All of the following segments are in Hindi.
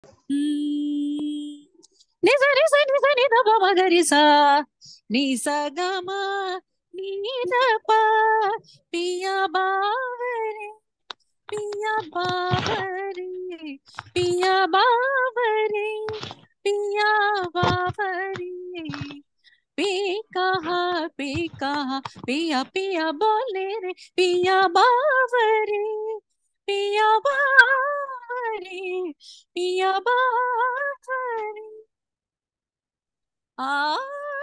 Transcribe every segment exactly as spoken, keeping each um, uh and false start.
नि सा नि सा नि सा नि ध प म ग रि सा नि सा ग म नि ध प पिया बावरे पिया बावरे पिया बावरे पिया बावरे पी कहा पी कहा पिया पिया बोले रे पिया बावरे पिया बावरे पिया बावरे आ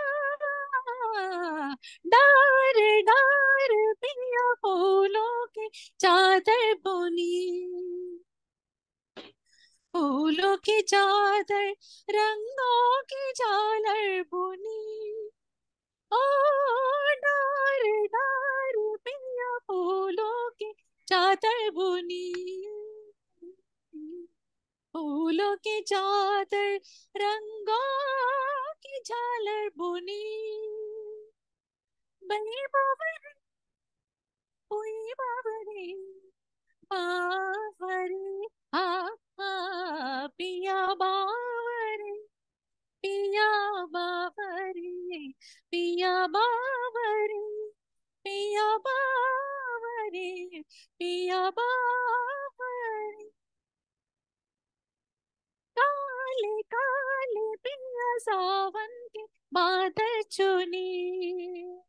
डार डार पिया फूलों की चादर बुनी फूलों की चादर रंगों की झालर बुनी ओ डार डार पिया फूलों की चादर बुनी फूलों की चादर रंगों की झालर बुनी बनी बावरी हुई बावरी बावरी हा हा पिया बावरी पिया बावरी पिया बावरी पिया बावरी पिया बावरी काले काले पिया सावन के बादल चुनी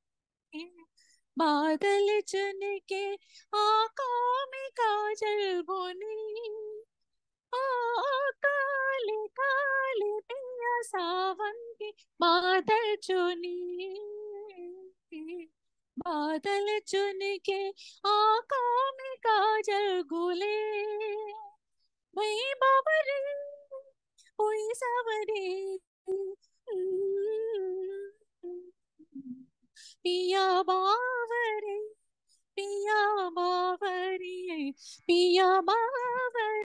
बादल चुन के आंखों में काजल बुनी ओ काले काले पिया सावन के बादल चुनी बादल चुन के आंखों में काजल घुले वही बाबरी हुई सावरी पिया बावरे पिया बावरे पिया बावरे